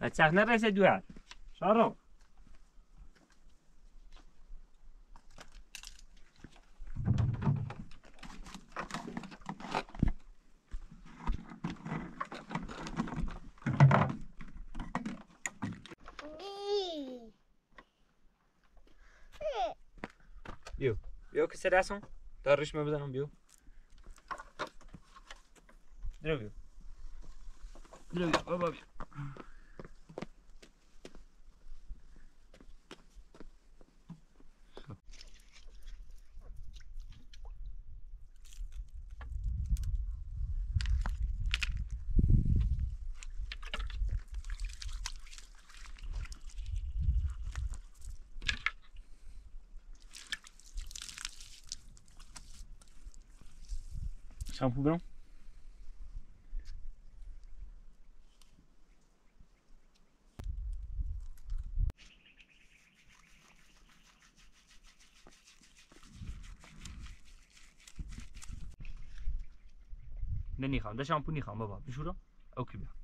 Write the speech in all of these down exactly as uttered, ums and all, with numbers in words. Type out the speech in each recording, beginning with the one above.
هتساق نرسه دوات شارو بيو بيو كسر راسهم دارش ما بزنم بيو درو بيو درو بيو بابا بيو شامپو برام نه نیخوام ده شامپو نیخوام بابا بشورو اوکی بیا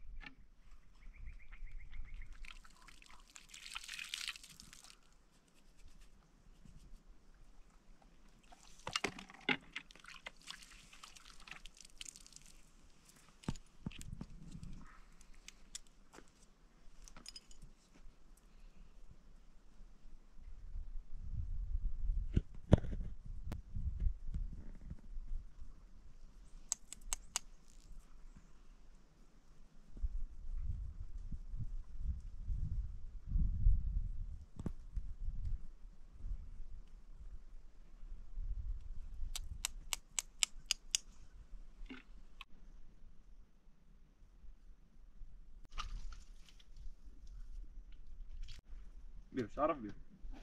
بيو شعرف بيو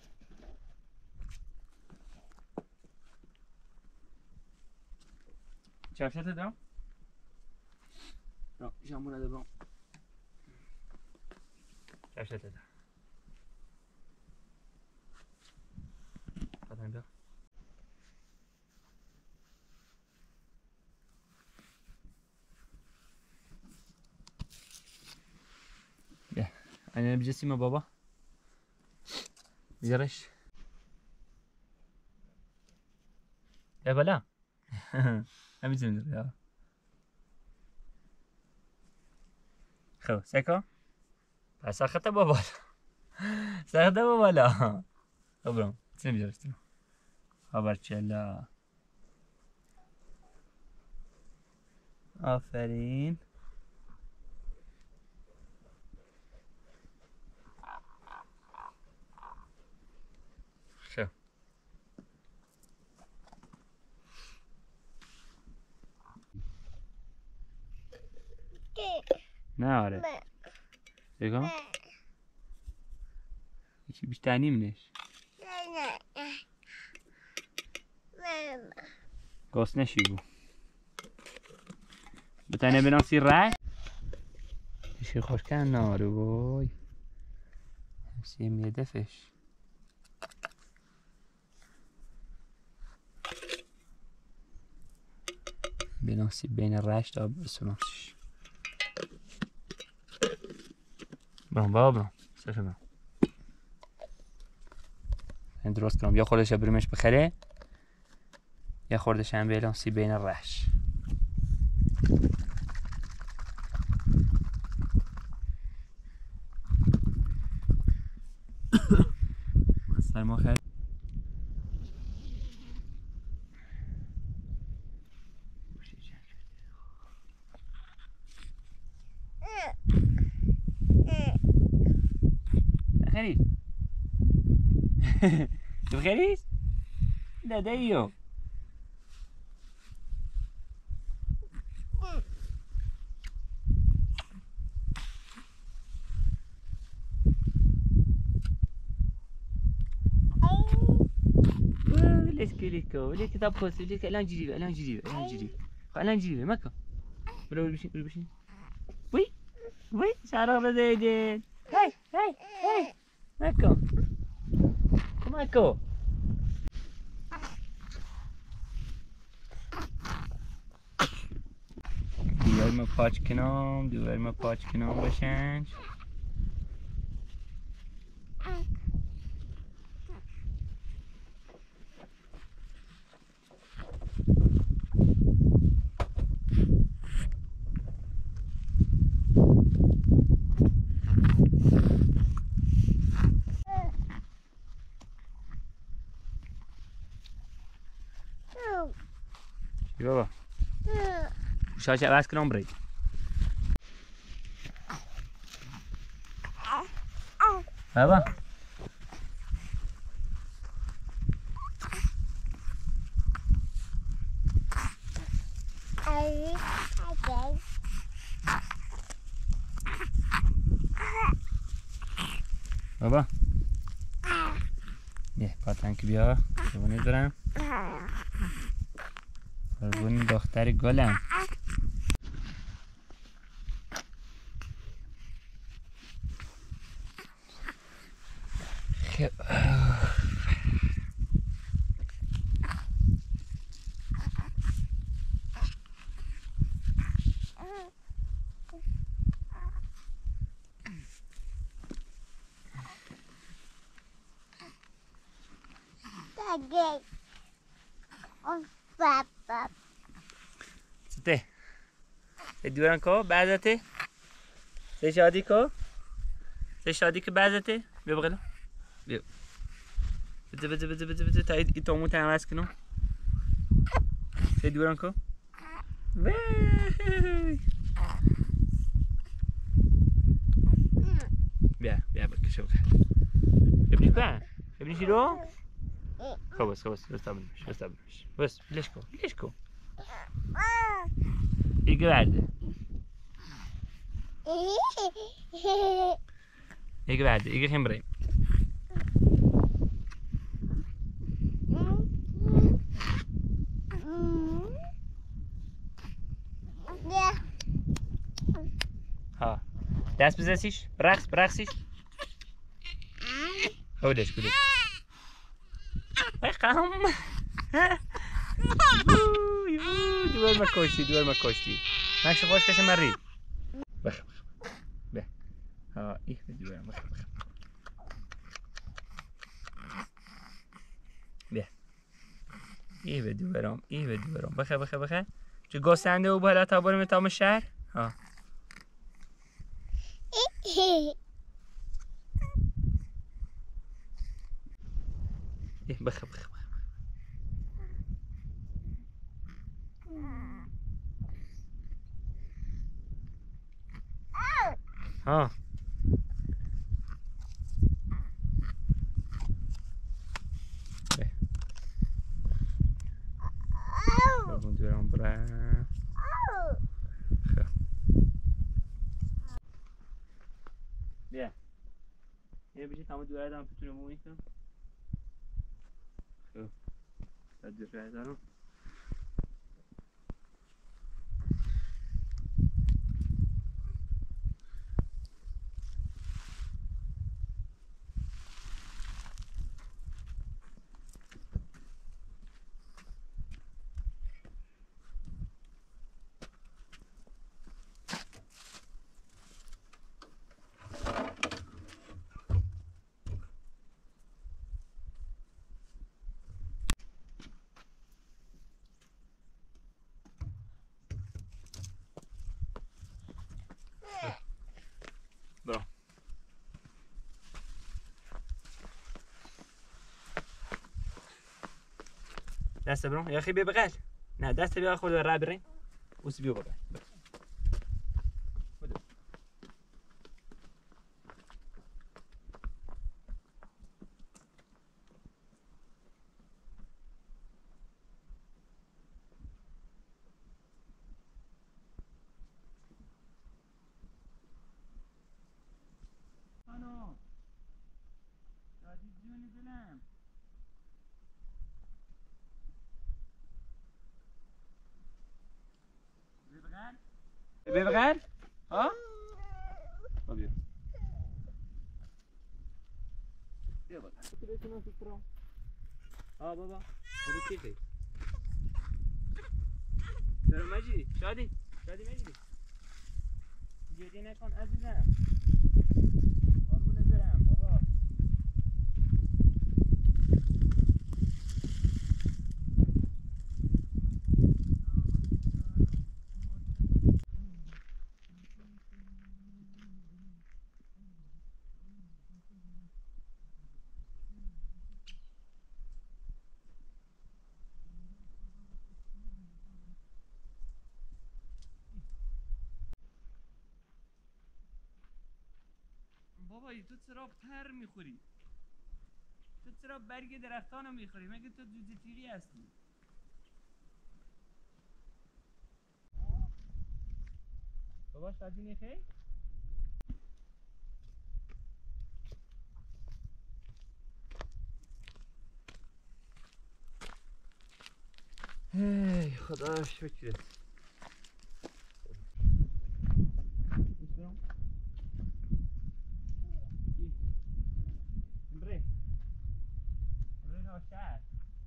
شايف شتا ده؟ لا جامونا ده بام شايف شتا ده قدام بيو يا أنا بجسمي بابا يرش يا بلا هم زين يا خو سكو بس أخذت بابا سأخذت بابا لا خبرم زين بيرستنا خبر چلا آفرین خب نه آره بگم یکی بیشتر نیمنش گاس نشی بو بتانه بناسی رای ایشی خوش کن نارو بای همسی میدفش بناسی بین رشت تا بسوناسش برام بابا برام سفه برام این درست کنم یا خودش بریمش بخره یا خوردش هم بناسی بین رشت سلام خیر خريج الخريج لا دايو ليك ليك ليك تابوس ليك الان جديد الان جديد الان جديد الان جديد مكة ولا ولا بشي ولا بشي وي وي شعره زيدين هاي هاي هاي ماكو ماكو دوباره ما پاچ کنم دوباره ما پاچ کنم باشنج بی بابا گوشاش عوض کنم بری بابا بابا یه پاتنک بیا ببونی دارم ببونی دختر گلم خب سته سه دوران کو بعدته سه شادی کو سه شادی که بعدته بیا بغلا بیا بده بده بده بده بده تا ای تومو تماس کنم سه دوران کو بیا بیا بکشو ببینی که ببینی چی رو خب بس خب بس بس تابنش بس تابنش بس ليش كو ليش كو يجي بعده يجي بعده يجي خمرين ها دست بزنیش برقص برقصیش خودش کدوم بخم دوباره ما کشتی دوباره ما کشتی نقش خوش کسی مرید بخ بخ به ها ای دوباره بخ بخ به ای به دوباره ای به دوباره بخ بخ بخ چه گوسنده او بالا تا بریم تا شهر ها ای بخ بخ ها بابون دورم برم خب بیا یه بیشی تمام دوره دارم پتونه مومی کن خب تا دوره دارم برو دست برو یا اخی بیا بغل نه دست بیا خود را برین اوس بیا بغل خانم شادی جون دلم بیا بغل بیا بغل ها بیا بیا بغل ها بابا بابا کیفی دارم مجیدی شادی شادی مجیدی جدی نکن عزیزم قربونت برم بابا بابایی تو چرا پر میخوری؟ تو چرا برگ درختانو میخوری؟ مگه تو جوجه تیغی هستی؟ بابا شادی نخیر؟ هی خدا شکرت. Hombre, hombre no estás.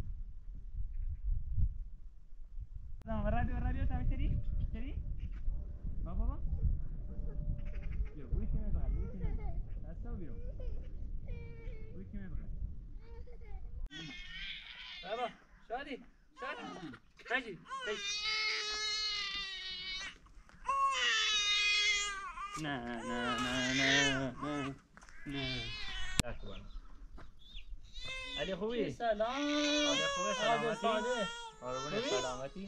No, radio, radio, ¿sabes Seri? Seri? Va, va, va. Yo, uy, que me va, uy, que me va. ¿Estás obvio? Uy, que me va. Va, va, Shadi, Shadi. Taji, taji. Na, na, na, na, na, na. Akbar. علی خوبی؟ سلام. علی خوبه سلامتی؟ ساده. قربون سلامتی؟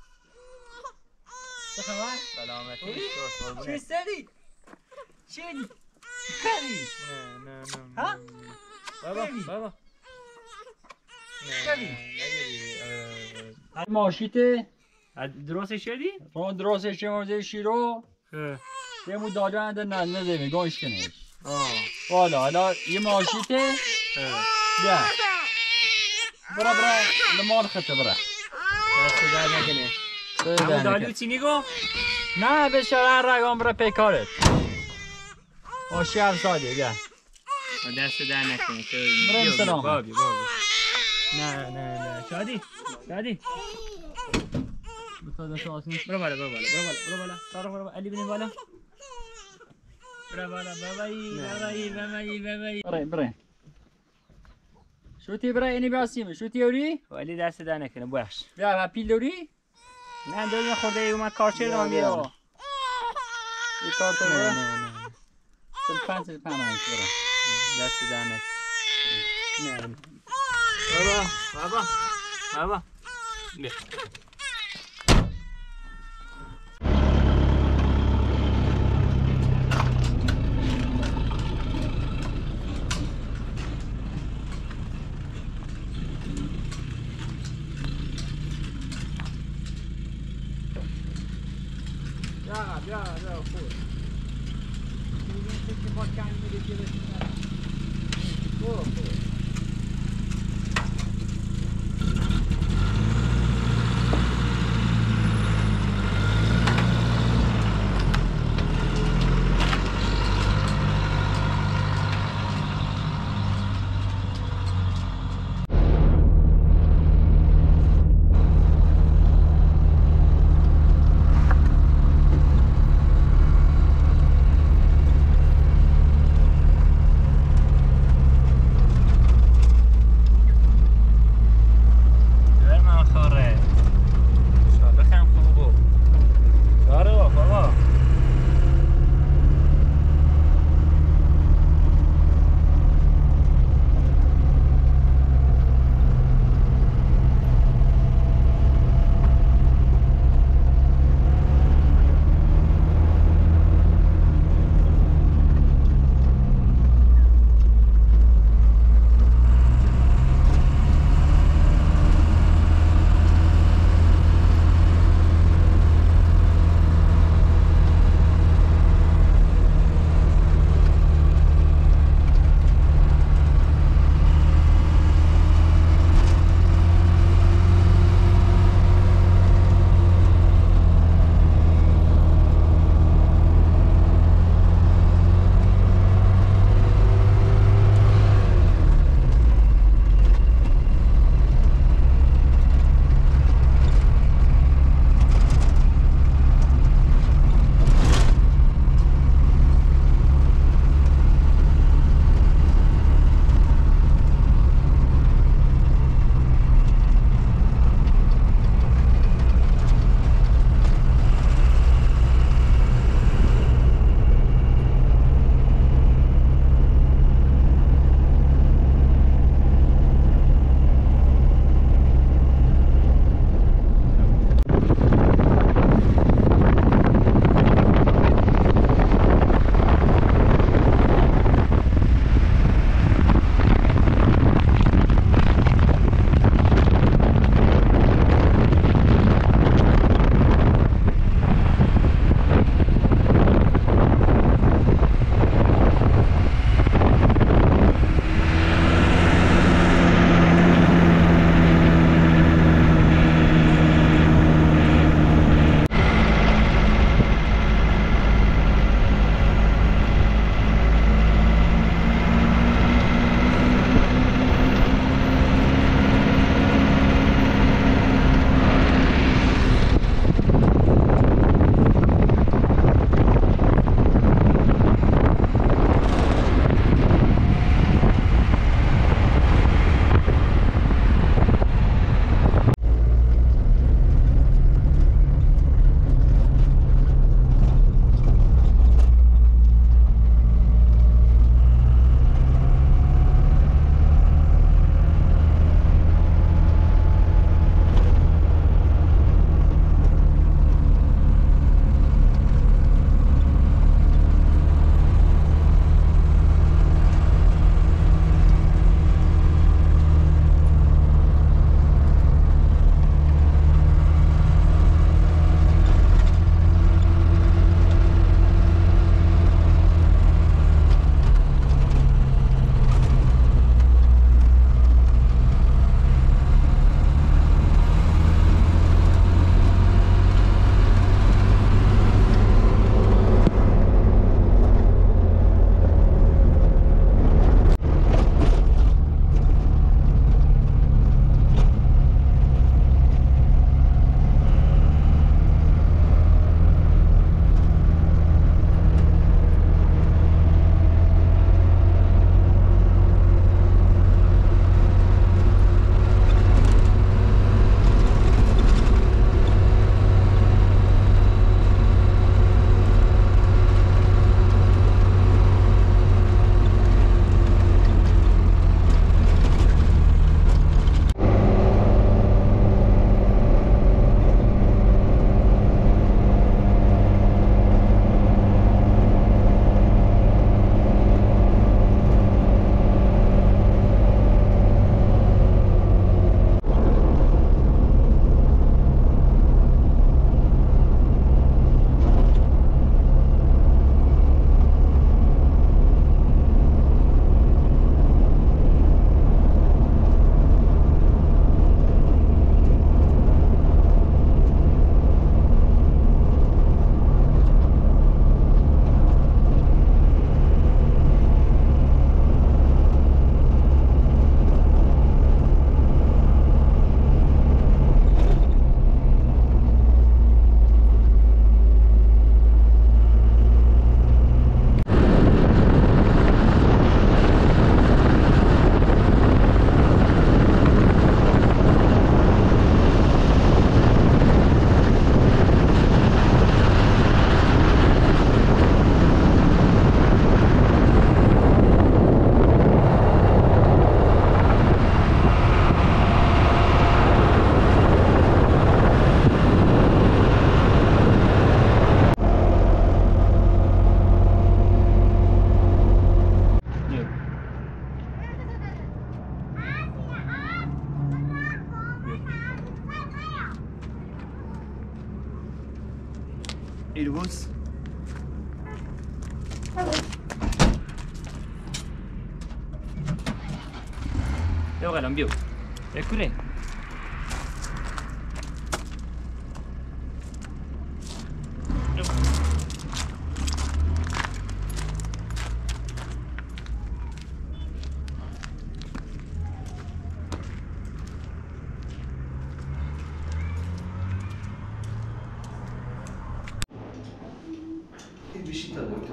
چه خبر؟ سلامتی شوش قربونه. چی سری؟ چی دی؟ کاری؟ نه نه نه. ها؟ بابا بابا. کاری؟ نه. ماشیته درست شدی؟ رون درست شمرده شیرو یه دادن در نزده میگوش کنه. آه. والا حالا یه ماشیته ده. برا برا لمال خطه برا. دست در نکنه. همون همون دالو چی میگو؟ نه به شرع رگام برا پیکارت. ماشی هم ساده بیا. دست در نکنه. برم سلام. بابی بابی. نه نه نه شادی شادی. بتاده شاستی. برو بالا برو بالا برو بالا برو بالا. سارا برو بالا. علی بنی بالا. برو بالا بابایی بابایی بابایی بابایی. برای برای. شوتی برای اینی بیاسیم. شوتی اوری؟ علی دست در نکنه بخش. بیا پیل دوری؟ نه دل خورده ای اومد کارچه رو میاد. یه کار تو نه برای. نه نه. سل پنج سل پنج آنش برای. دست در نکنه. نه. بابا بابا بابا. بیا. Ja, ja, ja, goed. Je moet een beetje wat kan je dit hier goed, goed. ایرو بوس بیا قلم بیا بکوره بشید تا دکتر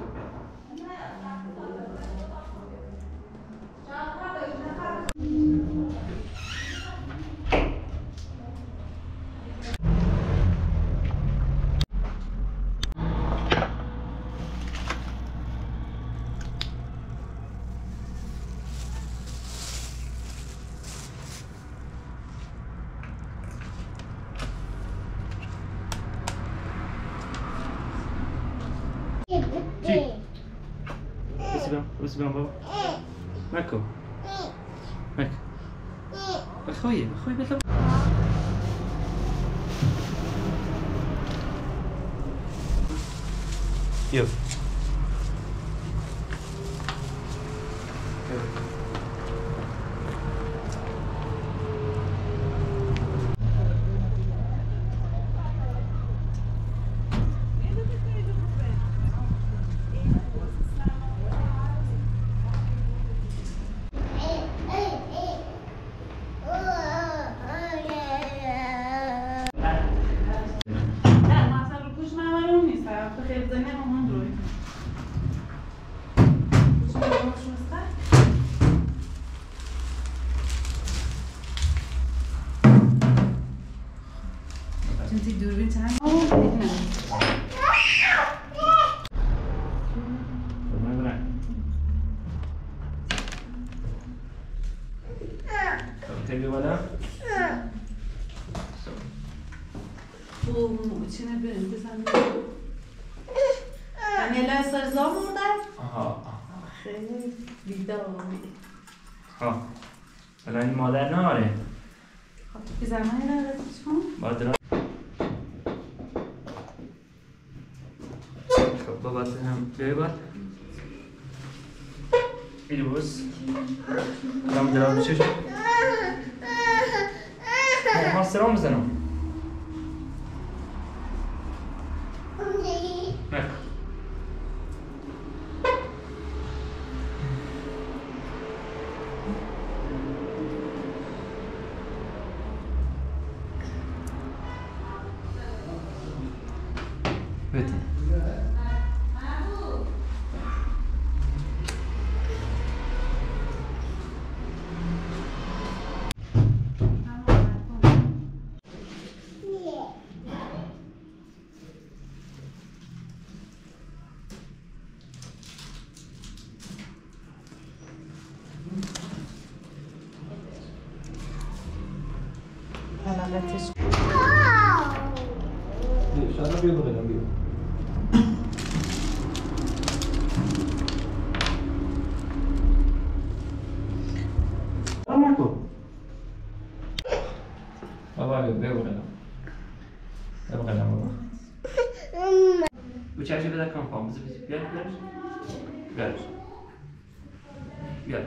چی؟ بسی بیام بسی بیام بابا مکو مکو بخوایه بخوایه بلا یو دوربین چند Take it back. اوه چی نبریم بزن امیلا سرزا موندن آها خیلی بیداری ها الان این مادر ناره خب بی زمانی ندارتش کن باید را خب بابات هم بیای باید ایدو بس الان درام بچه شد ها سرام بزنم نکن بده حلالتش شاید بیا بقیدم بیا بابا بیا بیا بقیدم بیا بقیدم بابا بچه بده کام کام بزن بیاد بیاد بیاد بیاد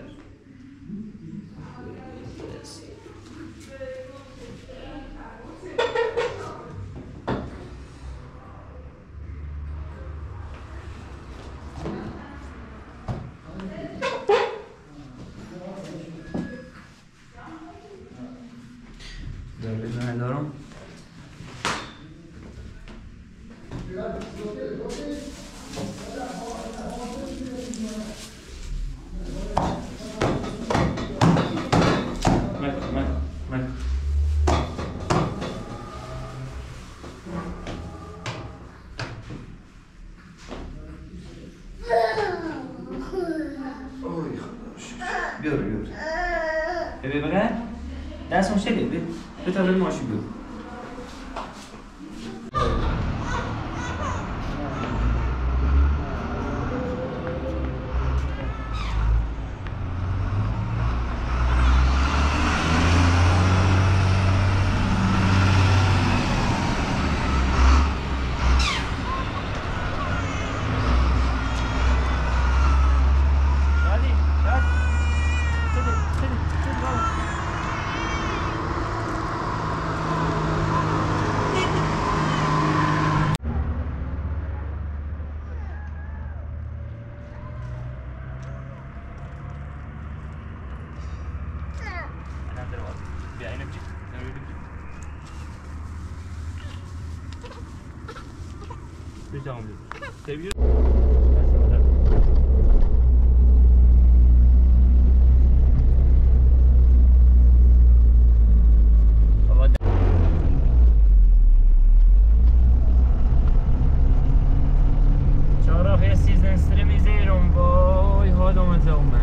دارم دارم بیار بیار ببین بگه دست مشته بید به تا ماشی بیار بتاعهم تبي شارخ یه سیزن استرمی زیرم وای حال اومده اومد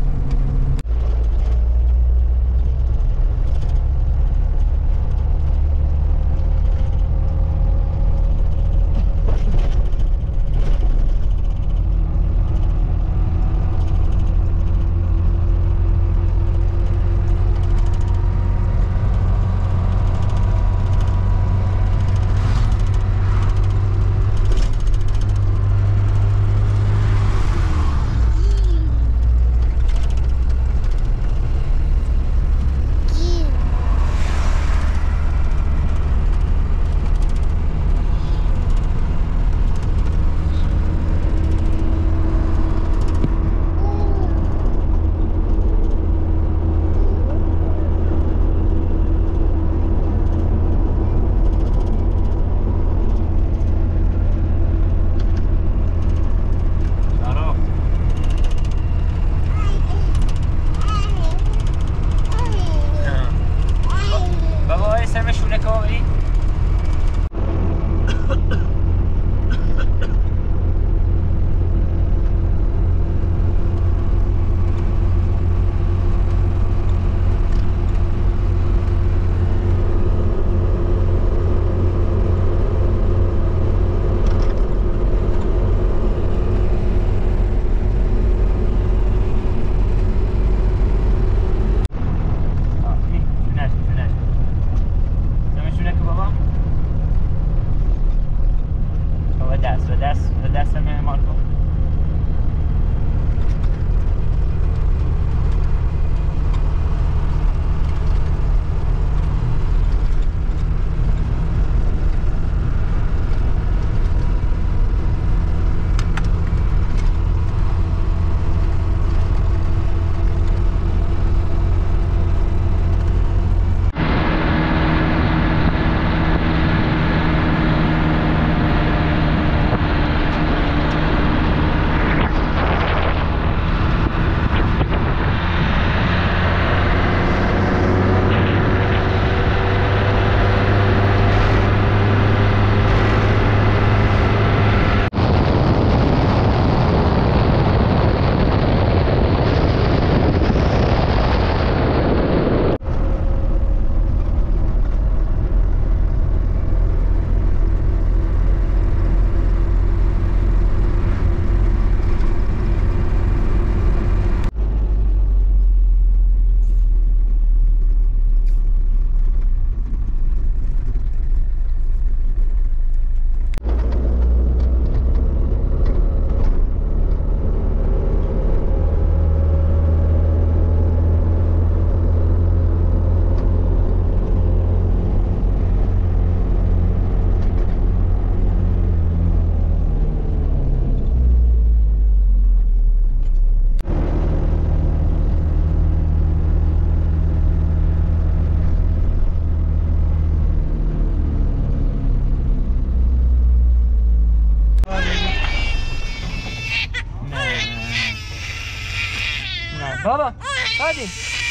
بابا هادي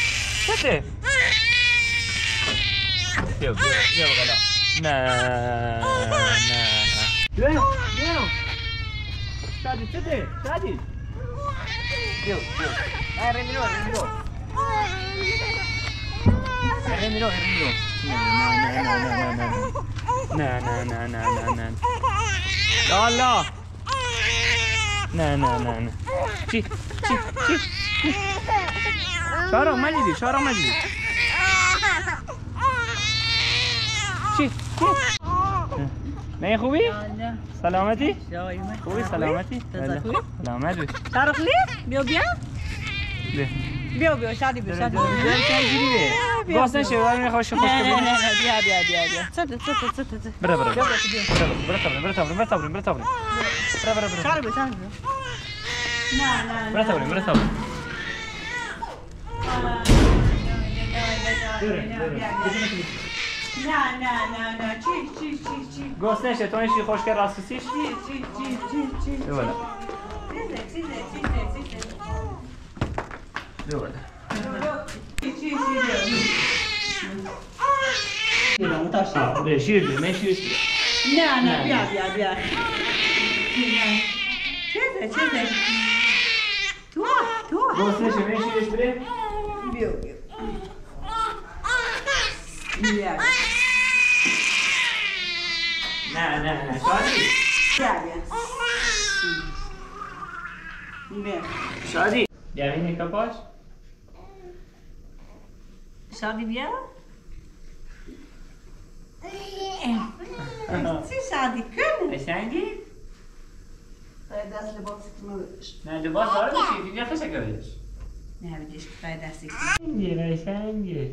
شتي بيو بيو بيو غلا نا نا بيو بيو شادي شتي شادي بيو بيو هاي ريميلو ريميلو ريميلو ريميلو نا نا نا نا نا نا نا نا لا لا نا نا نا نا شي شي شي شارع مجدي شارع مجدي شي نه خوبی؟ سلامتی؟ خوبی سلامتی؟ سلامتی شارخ لی؟ بیا بیا بیا بیا شادی بیا شادی بیا باستن شوار میخواش خوش نه نه نه بیا بیا بیا بیا چت چت چت چت برا برا برا برا تابرین برا تابرین برا تابرین برا برا برا شارخ بیا شارخ بیا نه نه برا تابرین برا تابرین نه نه نه نه چی چی گوست نشه تو اینشی خوش که راست کسیش دو بالا دو بالا آه شیر بیا من شیرش بیا نه نه بیا بیا بیا چیزه چیزه تو تو گوست نشه من شیرش بیا بیا بیا بیا نه نه نه شادی بیا بیا بیا شادی بیا این کپاش شادی بیا چی شادی کن قشنگی؟ دست لباسی که مبرش نه لباس داره بشید اینجا خوشه کردش نه بیدیش که پای دستی کن قشنگه قشنگه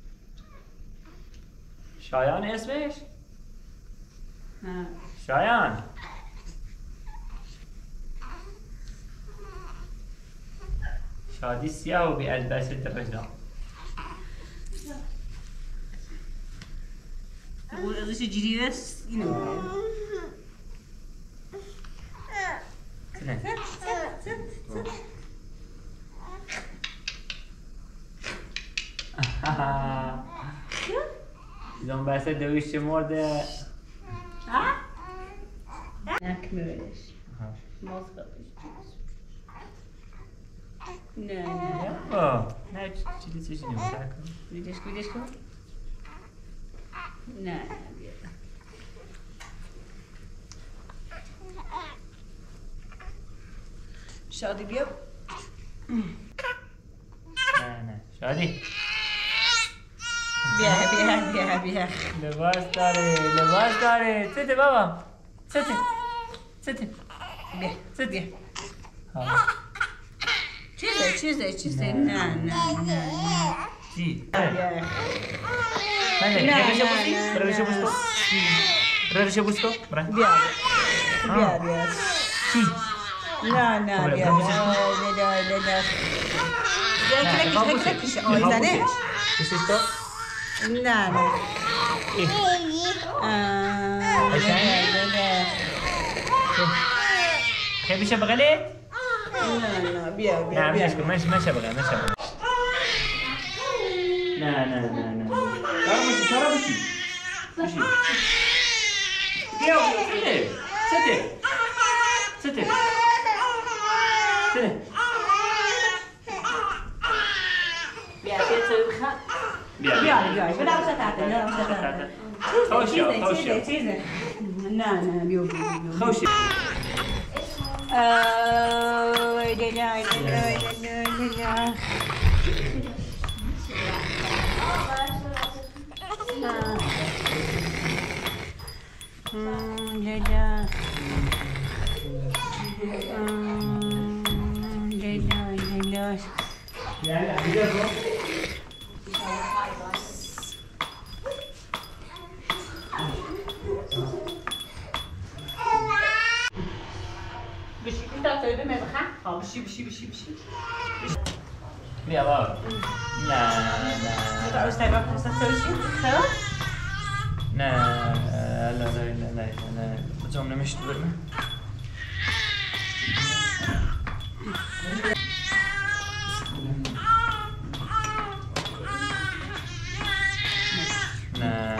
شایان اسمش؟ نه شایان شادی سیاه و بی البس الرجال اون ازش جدید است اینو نه ایدون بسه دویش مرده ها؟ نکمرش ماز قبلش نه نه آه نه چیزی چیزی نمید کن بیدش کن بیدش کن نه نه بیا شادی بیا نه نه شادی بیا بیا بیا بیا لباس داره لباس داره سته بابا سته سته بیا سته بیا ها چیزه چیزه چیزه نه نه نه چی؟ بیا نه روش بوستی؟ روش بوسکو؟ روش بوسکو؟ برا بیا بیا بیا چی؟ نه نه بیا بیا بیا بیا کلکش کلکش آیزنش بوسیش تو؟ نه نه خیلی بشه بغلت؟ نه نه بیا بیا نه بیا بشش کن من شه بغل من شه بغل نه نه نه نه چرا بشی چرا بشی بشی بیا سته سته سته سته بیا بیا بیا بیا بیا بلا بسه تحت بلا بسه تحت خوشی خوشی چیزه چیزه نه نه بیا بیا بیا خوشی آی لا لا لا لا لا لا لا بشی تا تو به مبخه ها بشی بشی بشی بشی بیا بابا نه نه تو استای با پسا توشی تو نه لا لا لا لا لا بتوم نمشت برمه نه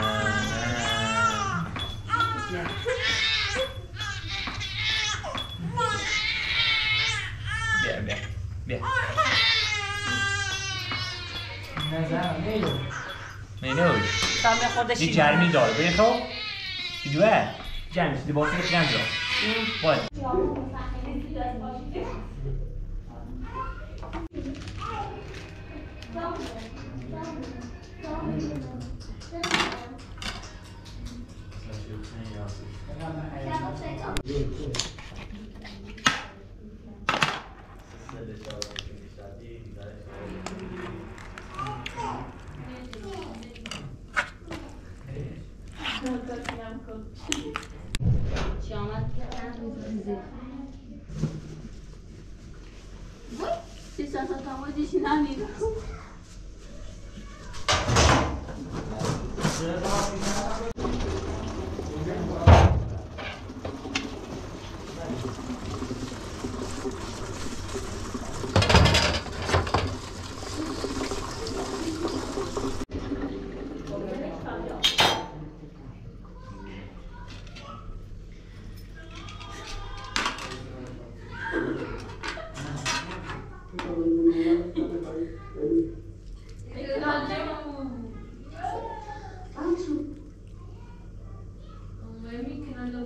بیا بیا بیا نه نیلو مینوی سام خودش دی جرمی دار ببین خب دی دوه جرمی دی باسی که جرمی دار باید C'est ça, ça t'envoie des tsunamis.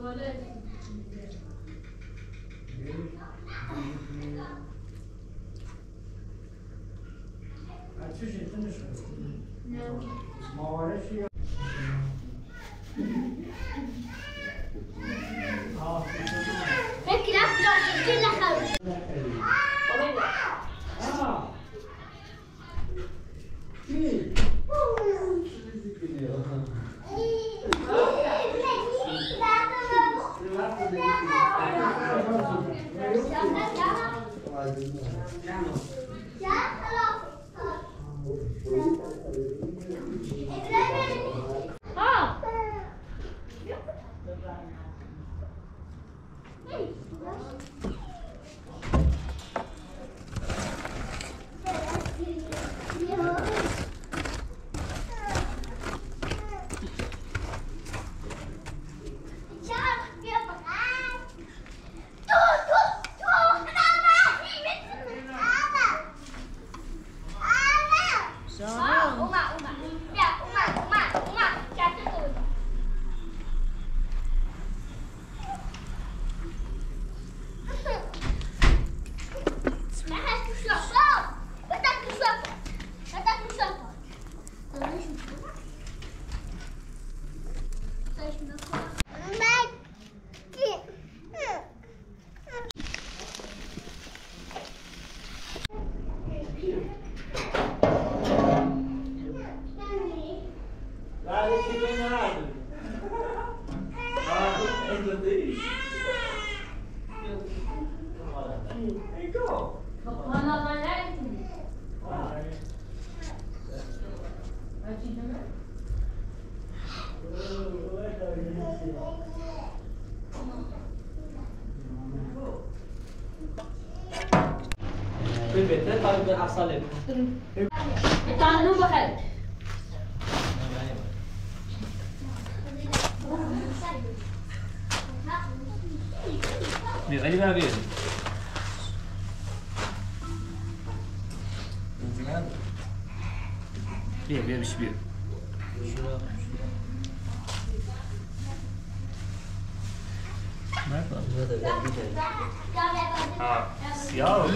بالبيت طالب من صالح تعالوا بخير بيبقى لي بقى بيه بيه بيه مش بيه ما اه سيارة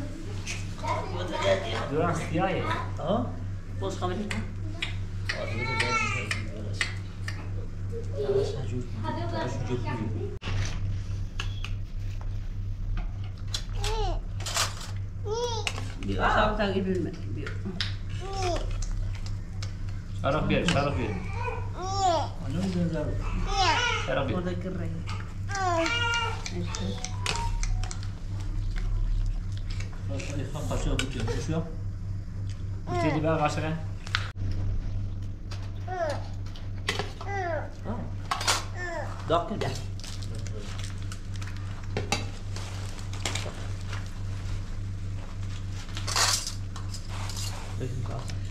دوران سياية اه بص خمري Sao tao cái bên mẹ شرف بيه شرف بيه شرف بيه Udah kering. خلاص شوف شوف شوف تدي بقى عشرة دق ده ايش